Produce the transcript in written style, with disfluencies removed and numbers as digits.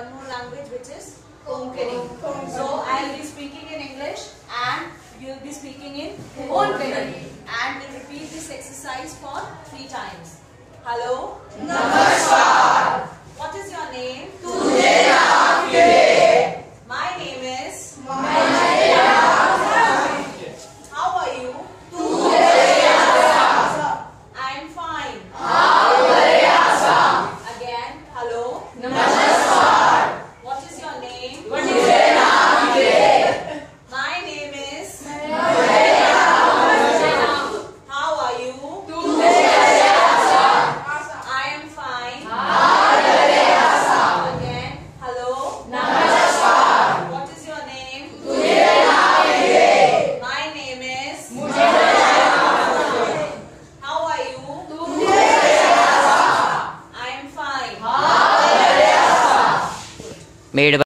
one more language which is Konkani. So I'll be speaking in English and you'll be speaking in Konkani. And we'll repeat this exercise for 3 times. Hello. Namaskar. What is your name? Tujhe naam kya? My name is. How are you? I am fine. Again, hello. Namaskar. What is your name? Tujhe naam kya? My name is. How are you? I am fine. Again, hello. Namaskar. What is your name? Tujhe naam kya? My name is. How are you? I am fine. Made